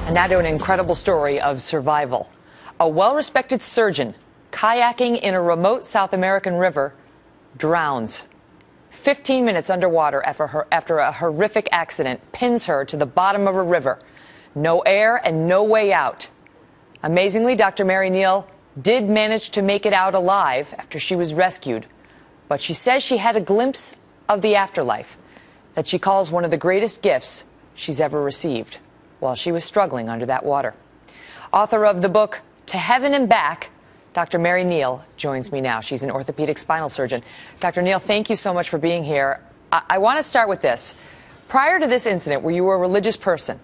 And now to an incredible story of survival. A well-respected surgeon kayaking in a remote South American river drowns. 15 minutes underwater after a horrific accident pins her to the bottom of a river. No air and no way out. Amazingly, Dr. Mary Neal did manage to make it out alive after she was rescued. But she says she had a glimpse of the afterlife that she calls one of the greatest gifts she's ever received while she was struggling under that water. Author of the book To Heaven and Back, Dr. Mary Neal joins me now. She's an orthopedic spinal surgeon. Dr. Neal, thank you so much for being here. I want to start with this. Prior to this incident, were you a religious person?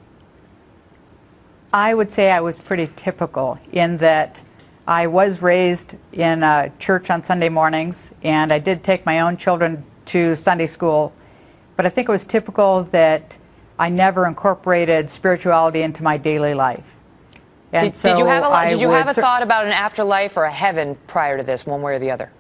I would say I was pretty typical in that I was raised in a church on Sunday mornings, and I did take my own children to Sunday school. But I think it was typical that I never incorporated spirituality into my daily life. And did you have a thought about an afterlife or a heaven prior to this, one way or the other?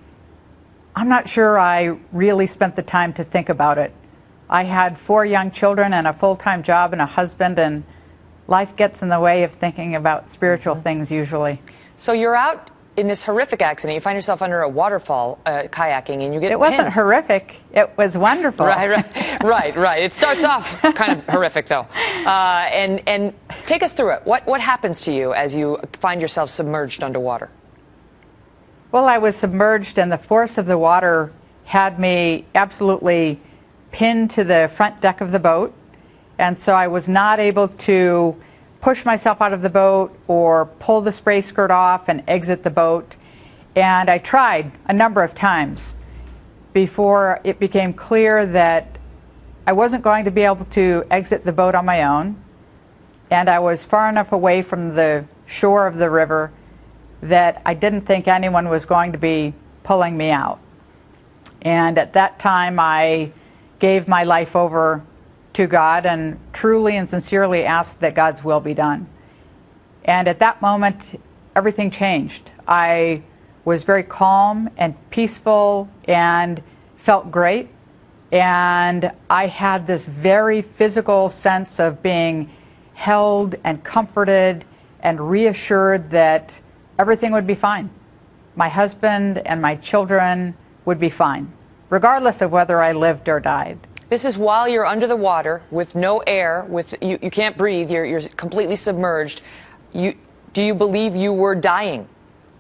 I'm not sure I really spent the time to think about it. I had 4 young children and a full-time job and a husband, and life gets in the way of thinking about spiritual things usually. So you're out in this horrific accident. You find yourself under a waterfall kayaking, and you get It wasn't pinned. Horrific. It was wonderful. Right. It starts off kind of horrific, though. And take us through it. What happens to you as you find yourself submerged underwater? Well, I was submerged, and the force of the water had me absolutely pinned to the front deck of the boat. And so I was not able to push myself out of the boat or pull the spray skirt off and exit the boat. And I tried a number of times before it became clear that I wasn't going to be able to exit the boat on my own. And I was far enough away from the shore of the river that I didn't think anyone was going to be pulling me out. And at that time, I gave my life over to God and truly and sincerely asked that God's will be done. And at that moment, everything changed. I was very calm and peaceful and felt great. And I had this very physical sense of being held and comforted and reassured that everything would be fine. My husband and my children would be fine, regardless of whether I lived or died. This is while you're under the water with no air, you can't breathe, you're completely submerged. Do you believe you were dying?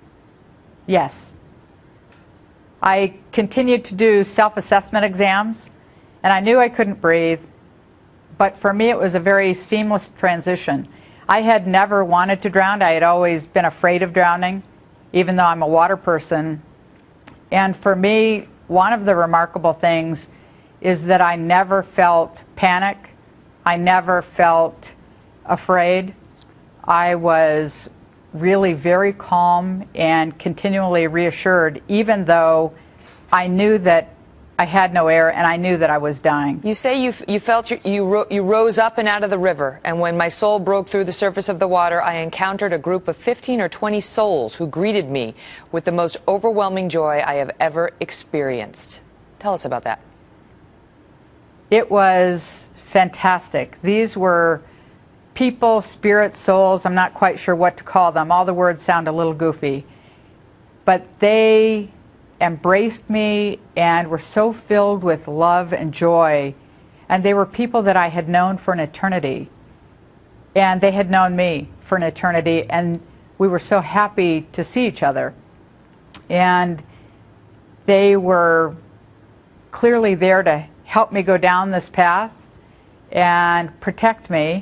Yes. I continued to do self-assessment exams, and I knew I couldn't breathe, but for me it was a very seamless transition. I had never wanted to drown. I had always been afraid of drowning, even though I'm a water person. And for me, one of the remarkable things is that I never felt panic. I never felt afraid. I was really very calm and continually reassured, even though I knew that I had no air and I knew that I was dying. You say you felt you rose up and out of the river, and when my soul broke through the surface of the water, I encountered a group of 15 or 20 souls who greeted me with the most overwhelming joy I have ever experienced. Tell us about that. It was fantastic. These were people, spirits, souls. I'm not quite sure what to call them. All the words sound a little goofy. But they embraced me and were so filled with love and joy. And they were people that I had known for an eternity. And they had known me for an eternity. And we were so happy to see each other. And they were clearly there to help me go down this path and protect me.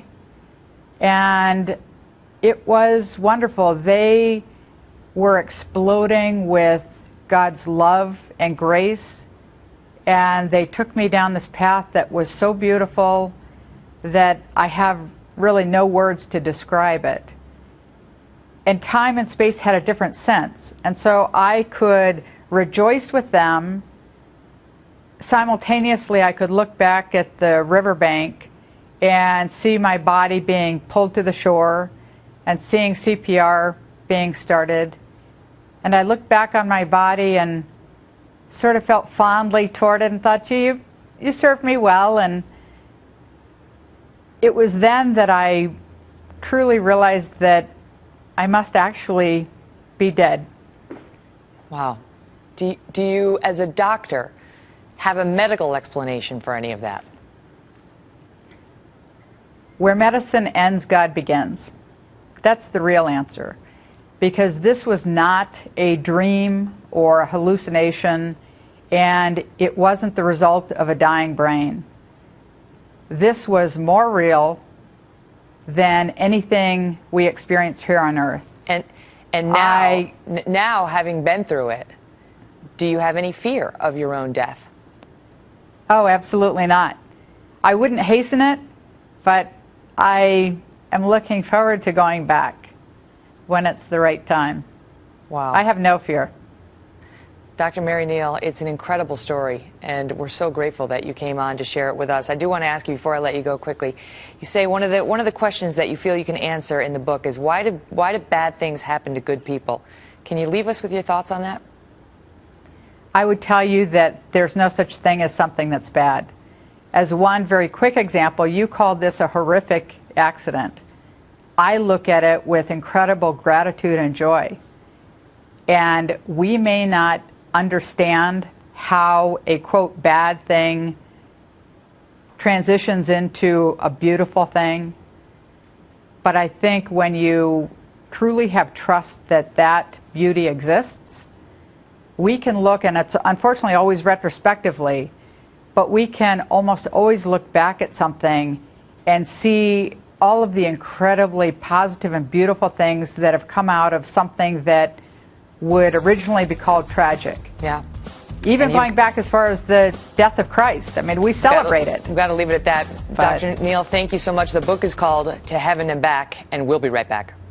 And it was wonderful. They were exploding with God's love and grace, and they took me down this path that was so beautiful that I have really no words to describe it. And time and space had a different sense, and so I could rejoice with them. Simultaneously, I could look back at the riverbank and see my body being pulled to the shore and seeing CPR being started. And I looked back on my body and sort of felt fondly toward it and thought, gee, you served me well. And it was then that I truly realized that I must actually be dead. Wow. Do you, as a doctor, have a medical explanation for any of that? Where medicine ends, God begins. That's the real answer. Because this was not a dream or a hallucination, and it wasn't the result of a dying brain. This was more real than anything we experience here on Earth. And now, now, having been through it, do you have any fear of your own death? Oh, absolutely not. I wouldn't hasten it, but I am looking forward to going back when it's the right time. Wow. I have no fear. Dr. Mary Neal, it's an incredible story, and we're so grateful that you came on to share it with us. I do want to ask you before I let you go quickly. You say one of the questions that you feel you can answer in the book is why do bad things happen to good people? Can you leave us with your thoughts on that? I would tell you that there's no such thing as something that's bad. As one very quick example, you called this a horrific accident. I look at it with incredible gratitude and joy. And we may not understand how a, quote, bad thing transitions into a beautiful thing. But I think when you truly have trust that that beauty exists, we can look, and it's unfortunately always retrospectively, but we can almost always look back at something and see all of the incredibly positive and beautiful things that have come out of something that would originally be called tragic. Yeah. Even going back as far as the death of Christ. I mean, we celebrate it. We've got to leave it at that. Dr. Neal, thank you so much. The book is called To Heaven and Back, and we'll be right back.